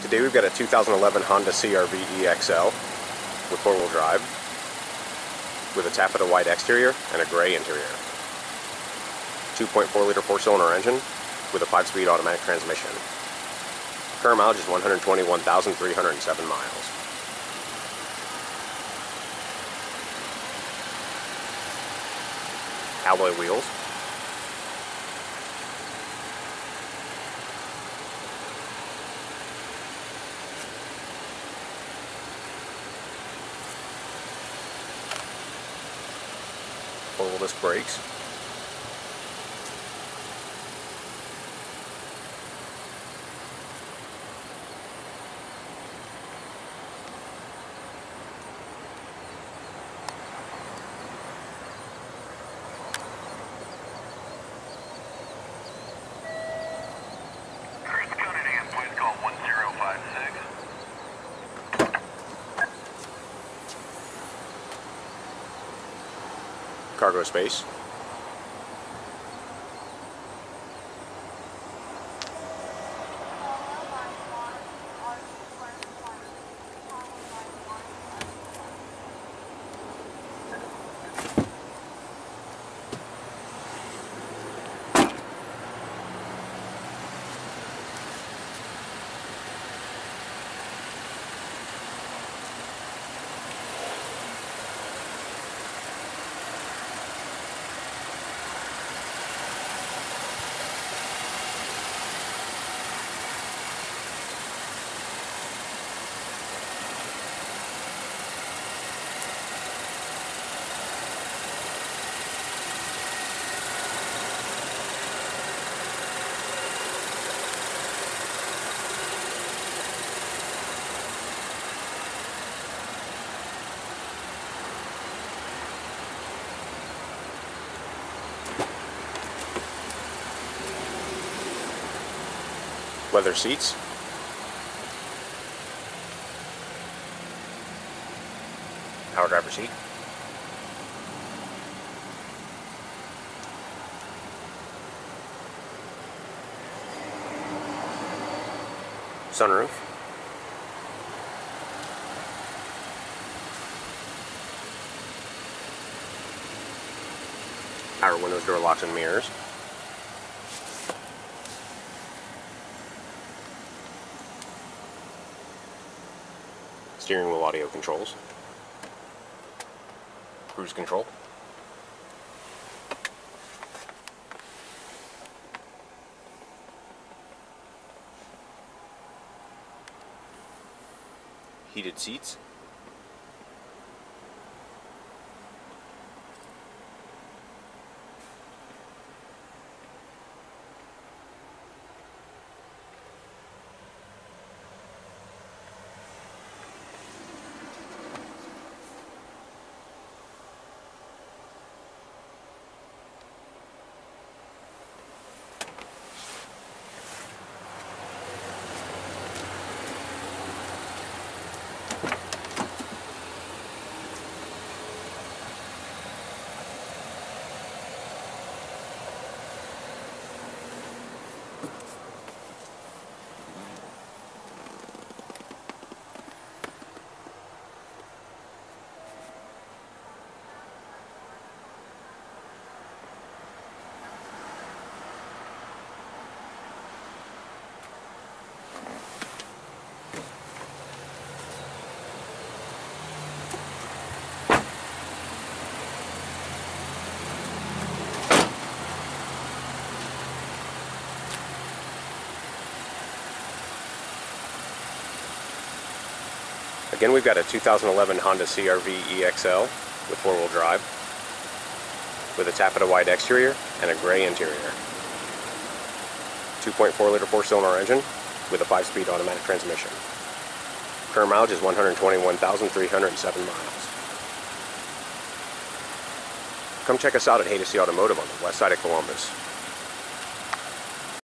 Today we've got a 2011 Honda CR-V EXL with four-wheel drive, with a taffeta white exterior and a gray interior. 2.4-liter four-cylinder engine with a 5-speed automatic transmission. Current mileage is 121,307 miles. Alloy wheels. Four-wheel disc brakes. Cargo space. Leather seats. Power driver seat. Sunroof. Power windows, door locks, and mirrors. Steering wheel audio controls. Cruise control. Heated seats. Again, we've got a 2011 Honda CR-V EXL with four-wheel drive, with a taffeta white exterior and a gray interior. 2.4-liter four-cylinder engine with a 5-speed automatic transmission. Current mileage is 121,307 miles. Come check us out at Haydocy Automotive on the west side of Columbus.